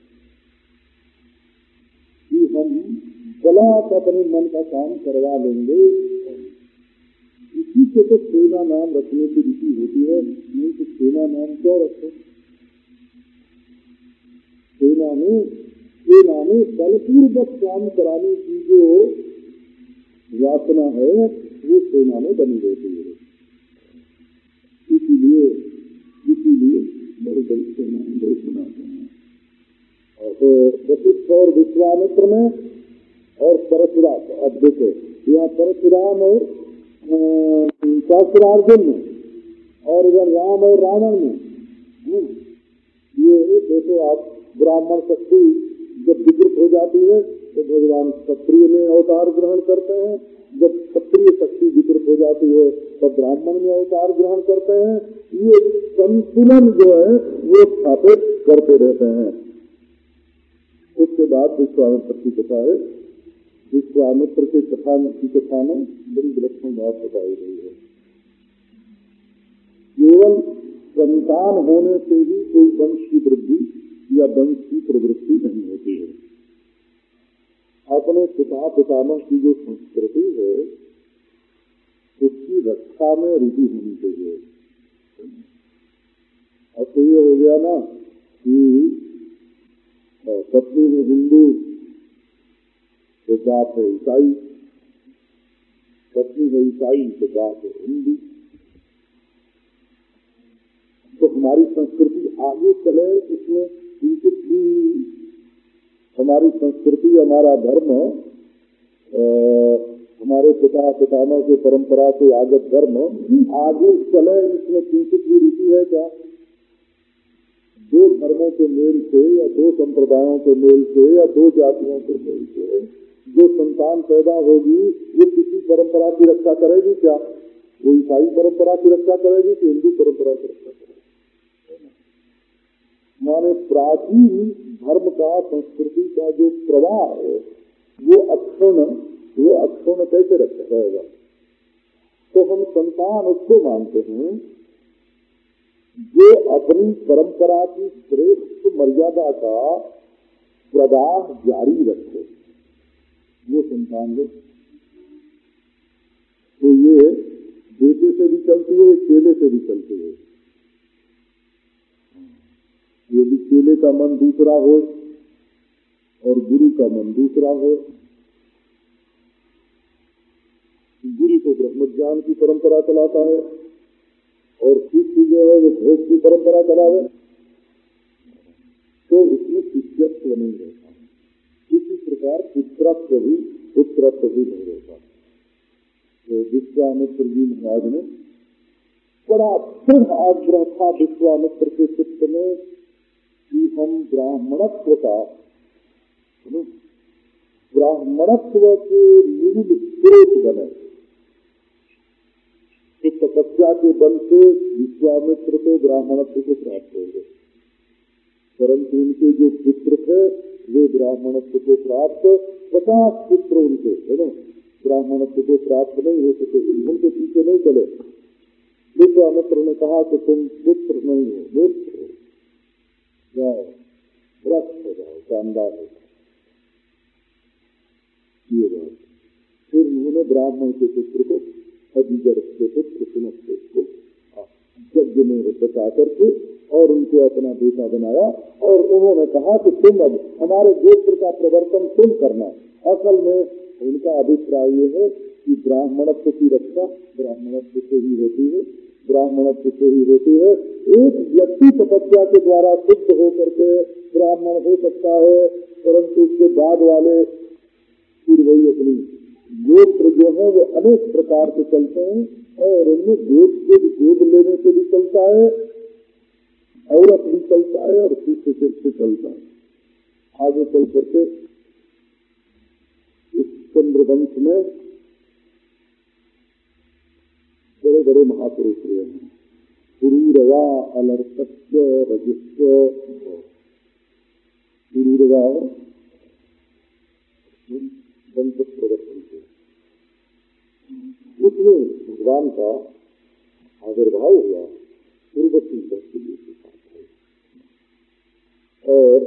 कि हम बलात् अपने मन का काम करवा लेंगे, इसी से तो सेना नाम रखने की रीति होती है। नहीं तो सेना नाम क्यों रखें? सेना में बलपूर्वक काम कराने की जो वासना है वो सेना में बनी रहती है। इसीलिए बड़ी बड़ी सेना लोग बनाते हैं। तो वशिष्ठ और विश्वामित्र में और परशुराम, अब देखो यहाँ परशुराम और सहस्त्रार्जुन में और इधर राम और रावण में। ये देखो आप, ब्राह्मण शक्ति जब विकृत हो जाती है तो भगवान क्षत्रिय में अवतार ग्रहण करते हैं। जब क्षत्रिय शक्ति विकृत हो जाती है तो ब्राह्मण में अवतार ग्रहण करते हैं। ये संतुलन जो है वो स्थापित करते रहते हैं। उसके बाद विश्वामित्र की कथा है। विश्वामित्र के कथा में बड़ी विलक्षण बात बताई गई है। केवल संतान होने से ही कोई वंश की वृद्धि या वंश की प्रवृत्ति नहीं होती है। अपने पिता पितामह की जो संस्कृति है उसकी रक्षा में रुचि होनी चाहिए। अब तो ये हो गया ना कि पत्नी है हिंदू तो बाप है ईसाई, पत्नी है ईसाई तो बाप है हिंदू। तो हमारी संस्कृति आगे चले, इसमें किंचित भी हमारी संस्कृति, हमारा धर्म, हमारे पिता पितामह के परंपरा से आगत धर्म आगे चले, इसमें किंचित भी रुचि है क्या? दो धर्मों के मेल से या दो संप्रदायों के मेल से या दो जातियों के मेल से जो संतान पैदा होगी वो किसी परंपरा की रक्षा करेगी क्या? वो ईसाई परंपरा की रक्षा करेगी कि हिंदू परंपरा की रक्षा करेगी? माने प्राचीन धर्म का, संस्कृति का जो प्रवाह है वो अक्षुण्ण कैसे रखा जाएगा? तो हम संतान उसको मानते हैं जो अपनी परंपरा की श्रेष्ठ मर्यादा का प्रवाह जारी रखे, वो संतान है। तो ये बेटे से भी चलती है, चेले से भी चलती है। यदि चेले का मन दूसरा हो और गुरु का मन दूसरा हो, गुरु तो ब्रह्म ज्ञान की परंपरा चलाता है और शिष्य जो है वो भोग की परंपरा चलावे, तो उसमें शिष्यत्व नहीं रहता। इसी अनुसार पुत्रत्व भी नहीं रहता। तो विश्वामित्र जी महाराज ने बड़ा दृढ़ आग्रह था विश्वामित्र के चित्त में कि हम ब्राह्मणत्व के मूल स्रोत बने। इस तपस्या के बल से विश्वामित्र को ब्राह्मणत्व को प्राप्त हो गए, परंतु उनके जो पुत्र थे वे ब्राह्मणत्व को प्राप्त 50 पुत्र उनके है ना ब्राह्मणत्व को प्राप्त नहीं हो सके, उनके पीछे नहीं चले। विश्वामित्र ने कहा कि तुम पुत्र नहीं हो, पुत्र हो जाओ, भ्रष्ट हो जाओ, शानदार हो जाओ। ये बात फिर उन्होंने ब्राह्मण के पुत्र को अभिगर के पुत्र सुनते को यज्ञ में बचा करके और उनको अपना बेटा बनाया और उन्होंने कहा कि तुम अब हमारे गोत्र का प्रवर्तन तुम करना। असल में उनका अभिप्राय ये है कि ब्राह्मणत्व की रक्षा ब्राह्मणत्व से ही होती है, ब्राह्मणत्व से ही होती है। एक व्यक्ति तपस्या के द्वारा शुद्ध होकर के ब्राह्मण हो सकता है, परंतु उसके बाद वाले फिर वही अपनी गोत्र जो है वो अनेक प्रकार से चलते हैं और उनमें गोद लेने से भी चलता है, औरत भी चलता है और शिष्य से चलता है। आगे चल करके इस चंद्रवंश में बड़े बड़े महापुरुष हुए हैं। पुरूरवा अलर्कस्य रजस्य पुरूरवा वंश प्रवर्तन से उसमें भगवान का आविर्भाव हुआ पूर्वती के लिए के साथ है। और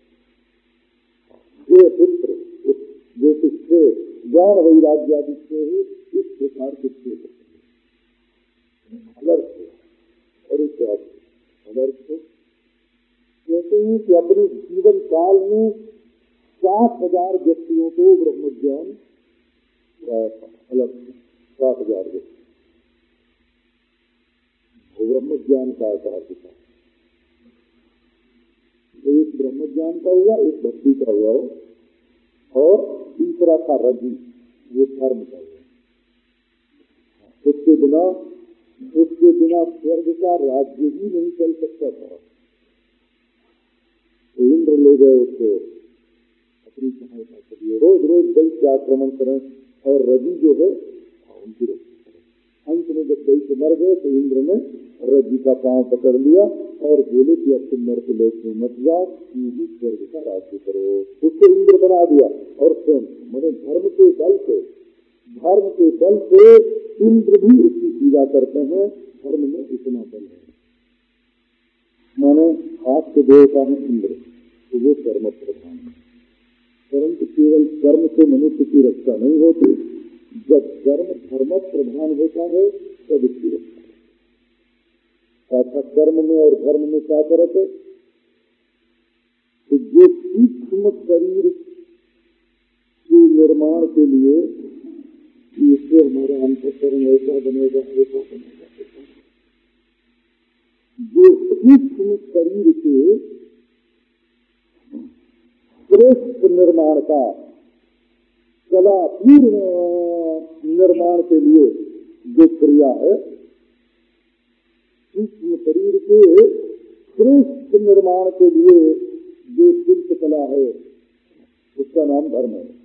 ये पुत्र जैसे से ज्ञान वैराग्य आदि से ही इस प्रकार के अलर्थ और इसके अलर्थ कहते हैं कि अपने जीवन काल में 60,000 व्यक्तियों को ब्रह्मज्ञान अलग 60,000 व्यक्ति ब्रह्मज्ञान का आकार दिखा। एक ब्रह्मज्ञान का हुआ, एक भक्ति का हुआ और तीसरा था रजी, वो धर्म का हुआ। उसके बिना स्वर्ग का राज्य ही नहीं चल सकता था। तो इंद्र ले गए उसको अपनी सहायता के लिए, रोज रोज दैत्य आक्रमण करें और रजी जो है उनकी रक्षा करें। अंत में जब दैत्य मर गए तो इंद्र ने रजी का पांव पकड़ लिया और बोले कि अब तुम मरते लोग में मत जाओ, यही स्वर्ग का राज्य करो। उसको इंद्र बना दिया और स्वयं मैंने धर्म के बल से इंद्र भी उसकी पूजा करते हैं। धर्म में इतना बल है, माने हाथ के देवता है इंद्र, तो वो कर्म प्रधान है। परंतु केवल कर्म से मनुष्य की रक्षा नहीं होती, जब कर्म धर्म प्रधान होता है तब इसकी रक्षा है। अर्थात कर्म में और धर्म में क्या फर्क है? तो जो सूक्ष्म शरीर के निर्माण के लिए इससे हमारा अंतःकरण ऐसा बनेगा, जो सूक्ष्म शरीर के श्रेष्ठ निर्माण का कलापूर्ण निर्माण के लिए जो क्रिया है, सूक्ष्म शरीर के श्रेष्ठ निर्माण के लिए जो शिल्प कला है उसका नाम धर्म है।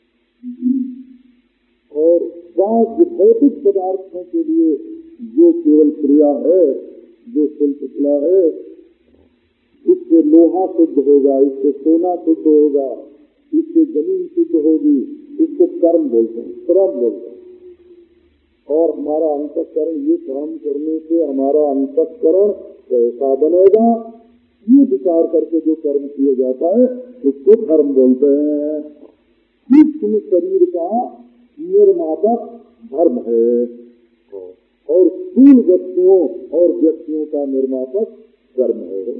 और बाह्य भौतिक पदार्थों के लिए जो केवल क्रिया है, जो शिल्प कला है, इससे लोहा शुद्ध होगा, इससे सोना शुद्ध होगा, इससे जमीन शुद्ध होगी, इसको कर्म बोलते हैं, श्रम बोलते हैं। और हमारा अंतःकरण, ये काम करने से हमारा अंतःकरण कैसा बनेगा, ये विचार करके जो कर्म किया जाता है उसको धर्म बोलते हैं। सूक्ष्म शरीर का निर्मापक धर्म है और स्थूल वस्तुओं और व्यक्तियों का निर्मापक कर्म है।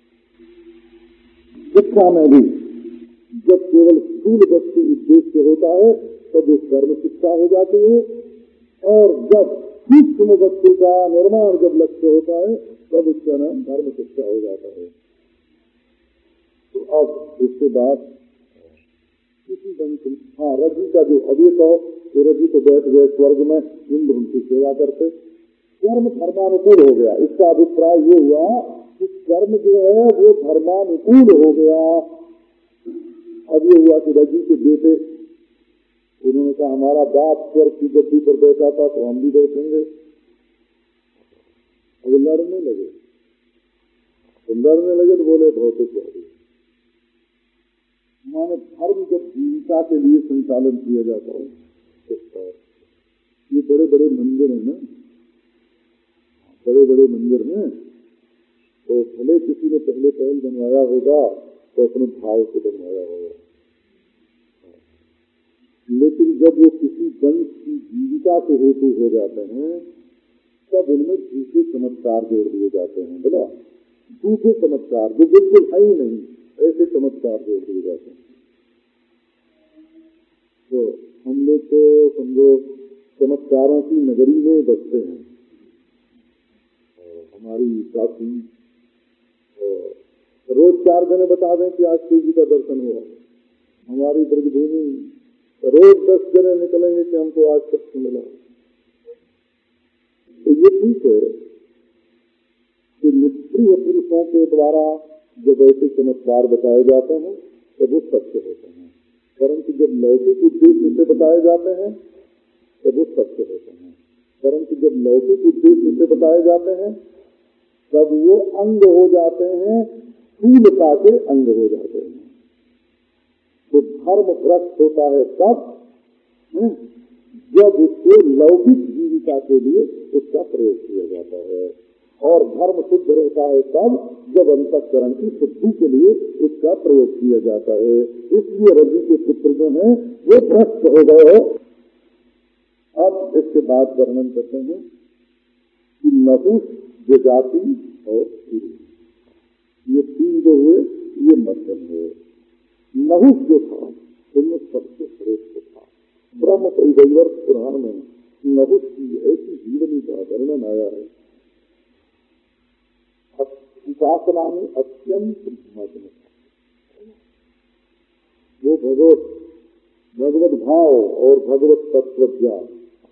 शिक्षा में भी जब केवल स्थूल वस्तु उद्देश्य होता है तब वो कर्म शिक्षा हो जाती है, और जब सूक्ष्म वस्तु का निर्माण जब लक्ष्य होता है तब उसका नाम धर्म शिक्षा हो जाता है। तो अब इसके बाद किसी ढंग से, हाँ रज्जु का जो अब ये कहो कि रज्जु तो बैठ गए स्वर्ग में, इंद्र उनकी सेवा करते, कर्म धर्मानुकूल हो गया। इसका अभिप्राय ये हुआ कि कर्म जो है वो धर्मानुकूल हो गया। अब ये हुआ कि रज्जु के बेटे, उन्होंने कहा हमारा बाप स्वर्ग की गद्दी पर बैठा था तो हम भी बैठेंगे। अब लड़ने लगे तो बोले भौतिकवादी। माने धर्म जब जीविका के लिए संचालन किया जाता है, ये बड़े बड़े मंदिर हैं ना, बड़े बड़े मंदिर हैं, तो भले किसी ने पहले पहल बनवाया होगा तो अपने भाव से बनवाया होगा, लेकिन जब वो किसी वंश की जीविका के हेतु हो जाते हैं तब उनमें दूसरे चमत्कार जोड़ दिए जाते हैं। बोला दूसरे चमत्कार जो बिल्कुल है ही नहीं, ऐसे चमत्कार जोड़ दिए जाते हैं। तो हम लोग तो समझो चमत्कारों की नगरी में बसते हैं। हमारी साथी रोज 4 जने बता दें कि आज शिव जी का दर्शन हुआ। हमारी ब्रजभूमि रोज 10 जने निकलेंगे कि हमको आज तक मिला। तो ये ठीक है कि निष्क्रिय पुरुषों के द्वारा जब ऐसे चमत्कार बताए जाते हैं तो वो सत्य होते हैं, परंतु जब लौकिक उद्देश्य से बताए जाते हैं तो वो सत्य होते हैं। परंतु जब लौकिक उद्देश्य से बताए जाते हैं तब वो अंग हो जाते हैं, स्थूलता के अंग हो जाते हैं। तो धर्म भ्रष्ट होता है तब जब उसको लौकिक जीविका के लिए उसका प्रयोग किया जाता है, और धर्म शुद्ध रहता है तब जब अंतःकरण की शुद्धि के लिए उसका प्रयोग किया जाता है। इसलिए रज्जु के पुत्र जो हैं वो भ्रष्ट हो गए। अब इसके बाद वर्णन करते हैं कि नहुष, जजाति और सूर्य, ये 3 जो हुए ये मध्यम हुए। नहुष जो था उनमें सबसे श्रेष्ठ था। ब्रह्म परिवर्त पुराण में नहुष की ऐसी जीवनी का वर्णन आया है, उपासना में अत्यंत महत्व। वो भगवत भाव और भगवत तत्व ज्ञान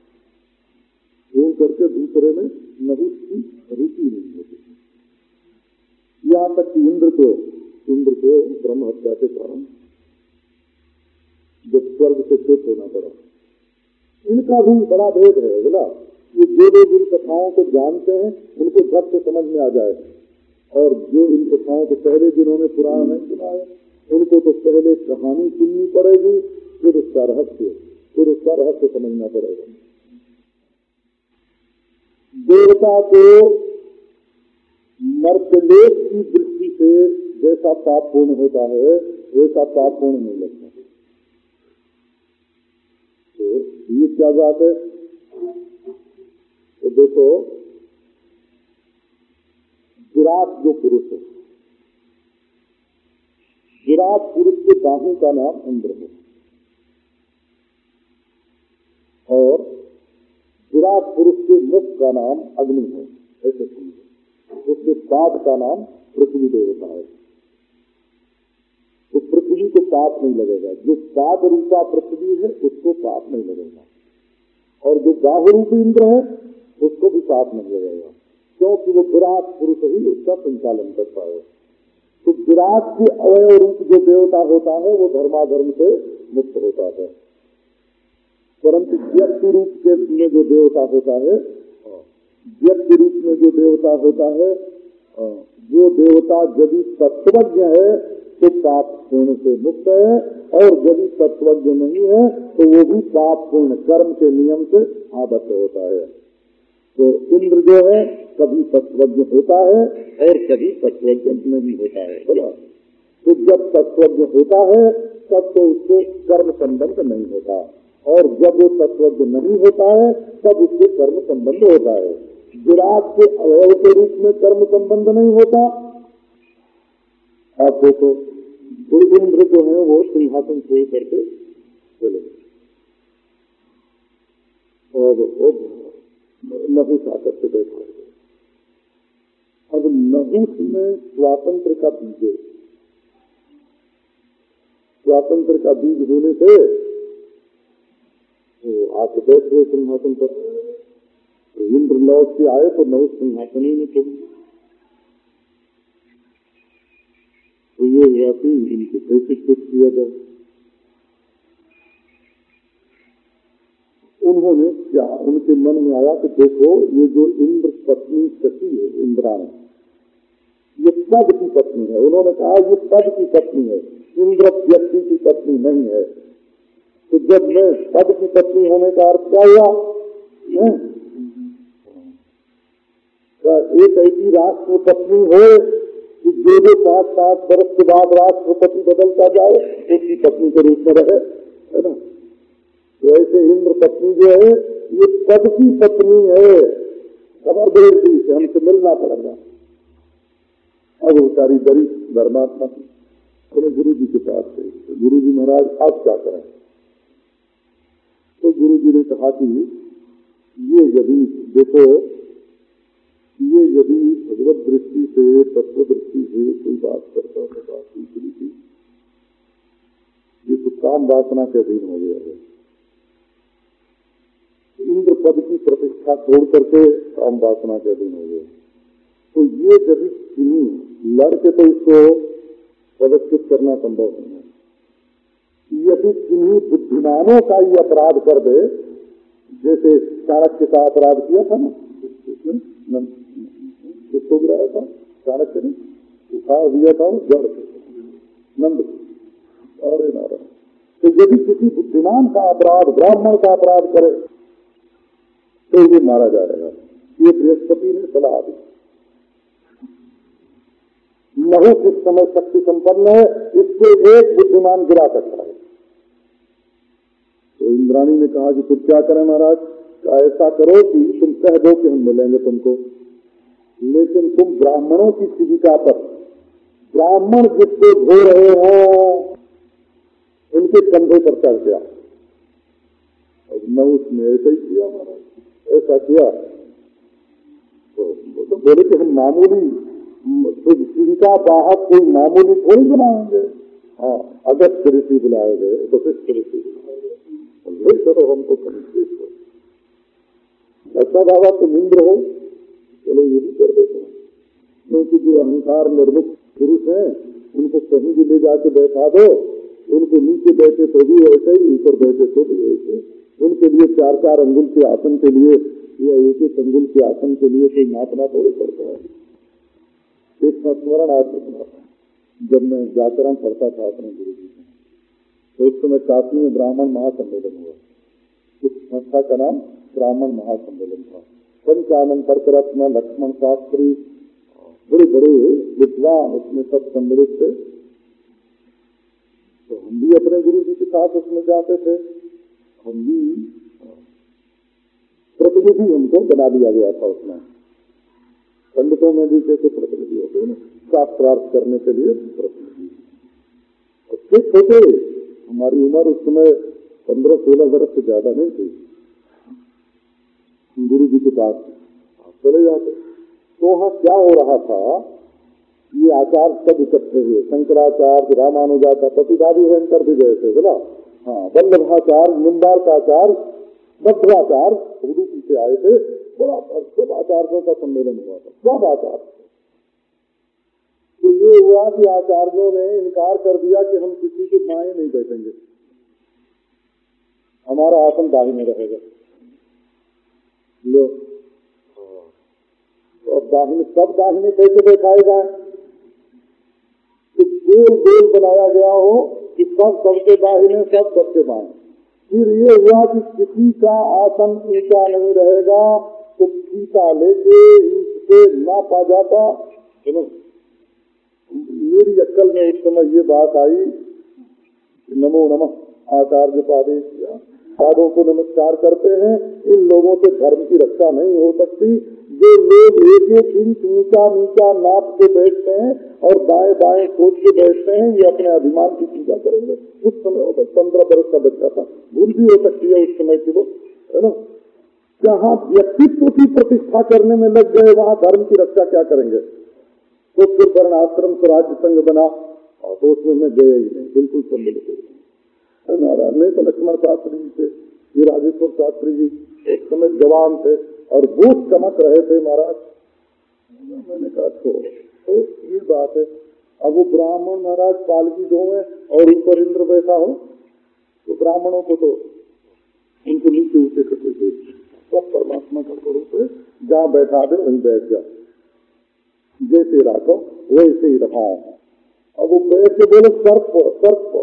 वो करके दूसरे में नहुष की रुचि नहीं होती। यहाँ तक कि इंद्र को ब्रह्म हत्या के कारण जब स्वर्ग से च्युत होना पड़ा। इनका भी बड़ा भेद है। बोला ये जो लोग इन कथाओं को जानते हैं उनको झट से समझ में आ जाए, और जो इन कथाओं को पहले जिन्होंने पुराण नहीं सुना है उनको तो पहले कहानी सुननी पड़ेगी, फिर उसका रहस्य समझना पड़ेगा। देवता को मर्त्यलोक की दृष्टि से जैसा पाप पूर्ण होता है वैसा पाप पूर्ण नहीं लगता। तो ये क्या बात है? तो देखो, विराट जो पुरुष है, विराट पुरुष के बाहु का नाम इंद्र है, और विराट पुरुष के मुख का नाम अग्नि है। ऐसे समझो। उसके पाद का नाम पृथ्वी देवता है। तो पृथ्वी को पाप नहीं लगेगा। जो पाद रूपा पृथ्वी है उसको पाप नहीं लगेगा, और जो बाहु रूपी इंद्र है उसको भी पाप नहीं लगेगा, क्योंकि वो विराट पुरुष ही उसका संचालन करता है। तो विराट के अवयव रूप जो देवता होता है वो धर्माधर्म से मुक्त होता है, परंतु व्यक्ति रूप के में जो देवता होता है, व्यक्ति रूप में जो देवता होता है, वो देवता यदि तत्वज्ञ है तो पाप पूर्ण से मुक्त है, और यदि तत्वज्ञ नहीं है तो वो भी पाप पूर्ण कर्म के नियम से आबद्ध होता है। तो इंद्र जो है कभी तत्वज्ञ होता है और कभी तत्वज्ञ नहीं होता है। बोला तो जब तत्वज्ञ होता है तब तो उसको कर्म संबंध नहीं होता, और जब वो तत्वज्ञ नहीं होता है तब उससे कर्म संबंध होता है। विराट के अवयव के रूप में कर्म संबंध नहीं होता। आप देखो तो इंद्र जो है वो सिंहासन छोड़ करके चले, और नहुष आकर के बैठा है। अब नहुष में स्वातंत्र का बीज, स्वातंत्र का बीज होने से तो आप बैठ गए सिंहासन पर। तो इंद्र लौट के आए तो नौ सिंहासन ही में तुम। तो ये हुआ कि इनको कैसे कुछ किया जाए। उन्होंने क्या, उनके मन में आया कि देखो ये जो इंद्र पत्नी सती है, इंद्राणी, ये पद की पत्नी है। उन्होंने कहा ये पद की पत्नी है, इंद्र व्यक्ति की पत्नी नहीं है। तो जब मैं पद की पत्नी होने का अर्थ क्या हुआ? एक ऐसी राष्ट्र पत्नी हो कि जो 5-5 वर्ष के बाद राष्ट्रपति बदलता जाए उसकी पत्नी के रूप में रहे, है ना। तो ऐसे इंद्र पत्नी जो है ये पद की पत्नी है। खबर भेज दी कि हमसे मिलना पड़ेगा। अब वो सारी बड़ी धर्मात्मा थी, बोले गुरु जी के पास थे। तो गुरु जी महाराज आप क्या करें? तो गुरु जी ने कहा कि ये यदि देखो, ये यदि भगवत दृष्टि से, तत्व दृष्टि से कोई बात करता है, बात दूसरी थी, ये तो काम वासना के अधीन हो गया है। इंद्र पद की प्रतिष्ठा छोड़ करके काम वासना के अधीन हो गया। तो ये यदि किन्हीं लड़के तो इसको पदच्युत करना संभव नहीं है। यदि किन्हीं बुद्धिमानों का ये अपराध कर दे, जैसे चाणक्य का अपराध किया था ना, किसको गिराया था? चाणक्य ने उठा दिया था जड़ नंद। अरे नारायण। तो यदि किसी बुद्धिमान का अपराध, ब्राह्मण का अपराध करे तो ये मारा जाएगा। ये बृहस्पति ने सलाह दी। नहु किस समय शक्ति संपन्न है, इसके एक बुद्धिमान गिरा सकता है। तो इंद्राणी ने कहा कि तुम क्या करें महाराज? ऐसा करो कि तुम कह दो कि हम मिलेंगे तुमको, लेकिन तुम ब्राह्मणों की जीविका पर, ब्राह्मण जिसको धो रहे हो उनके कंधे पर चढ़ गया। और नहुस ने ऐसा ही किया महाराज, ऐसा किया। तो बोले कि हम मामूली जीविका बाहर कोई मामूली थोड़ी बनाएंगे। हाँ, अगस्त ऋषि बुलाए गए, वशिष्ठ ऋषि बुलाए गए, चलो हमको कनिष्ठ हो। ऐसा बाबा तुम इंद्र हो, चलो ये भी कर देते हैं। क्योंकि जो अहंकार निर्मुक्त पुरुष हैं उनको कहीं भी ले जाके बैठा दो, उनको नीचे बैठे तो भी वैसे ही, ऊपर बैठे तो भी वैसे। उनके लिए 4-4 अंगुल के आसन के लिए या 1-1 अंगुल के आसन के लिए कोई नापना थोड़ी पड़ता है। एक स्मरण आज सुना, जब मैं व्याकरण पढ़ता था अपने गुरु जी से, तो उस समय काशी में ब्राह्मण महासम्मेलन हुआ। उस संस्था का नाम ब्राह्मण महासम्मेलन था। पंचानन तर्करत्न, लक्ष्मण शास्त्री, बड़े बड़े विद्वान उसमें सब सम्मिलित थे। तो हम भी अपने गुरु जी के साथ उसमें जाते थे। हम भी प्रतिनिधि हमको बना दिया गया था उसमें। पंडितों में भी जैसे प्रतिनिधि होते हैं, शास्त्रार्थ करने के लिए प्रतिनिधि। ठीक होते, हमारी उम्र उस समय 15-16 वर्ष से ज्यादा नहीं थी। गुरु जी के पास चले जाते। तो वहाँ क्या हो रहा था, ये आचार्य सब इकट्ठे हुए, शंकराचार्य, रामानुजाचार्य, प्रतिवादी भयंकर भी गए थे बोला। हाँ, वल्लभाचार्य, निम्बार्काचार्य, मध्वाचार्य उडुपी से आए थे। बड़ा सब आचार्यों का सम्मेलन हुआ था, सब आचार्य। तो ये हुआ कि आचार्यों ने इनकार कर दिया कि हम किसी के बाएं नहीं बैठेंगे, हमारा आसन दाहिने रहेगा। लो, तो अब दाहिने, सब दाहिने कैसे बैठाए जाए? तो गोल गोल बनाया गया हो कि सब सबके दाहिने, सब सबके बाएं। फिर ये हुआ कि किसी का आसन ऊंचा नहीं रहेगा, तो फीता लेके ईंट से नापा जाता। मेरी अक्ल में उस समय ये बात आई, नमो नमः आचार्य पादे किया, पादों को नमस्कार करते हैं। इन लोगों से धर्म की रक्षा नहीं हो सकती। जो लोग 1-1 इंच ऊंचा नीचा नाप के बैठते हैं और दाएं बाएं सोच के बैठते हैं, ये अपने अभिमान की पूजा करेंगे। उस समय 15 वर्ष का बच्चा था, भूल भी हो सकती है उस समय की वो, है ना। जहाँ व्यक्तित्व की प्रतिष्ठा करने में लग गए, वहाँ धर्म की रक्षा क्या करेंगे? तो फिर वर्णाश्रम स्वराज्य संघ बना, और तो उसमें मैं गया ही नहीं, बिल्कुल सम्मिलित। नारायण नहीं तो लक्ष्मण शास्त्री जी थे, ये राजेश्वर शास्त्री जी एक समय जवान थे और बूथ चमक रहे थे महाराज। मैंने कहा तो ये बात है। अब वो ब्राह्मण महाराज पालकी दो है और ऊपर इंद्र बैठा हो, तो ब्राह्मणों को तो उनको नीचे ऊंचे करते थे, सब परमात्मा का स्वरूप है, जहाँ बैठा दे वहीं बैठ जा, जैसे रखो वैसे ही रखा। अब वो बैठ के बोले सर्प सर्प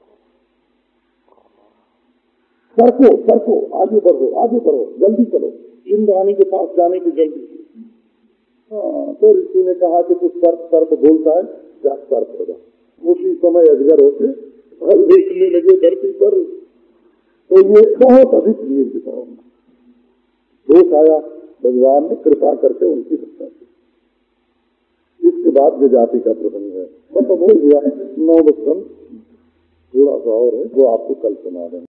सरको सरको, आगे बढ़ो जल्दी चलो, इंद्राणी के पास जाने की जल्दी। हाँ, तो ऋषि ने कहा कि तू सर्प सर्प बोलता है, जा सर्प होगा। उसी समय अजगर होके लेटने लगे धरती पर। तो ये बहुत अधिक वीर दिखाओ दोष आया, भगवान ने कृपा करके उनकी रक्षा की। इसके बाद जाति का प्रसंग है, मतलब हो गया 9 वचन, थोड़ा सा और है वो आपको कल सुना दें।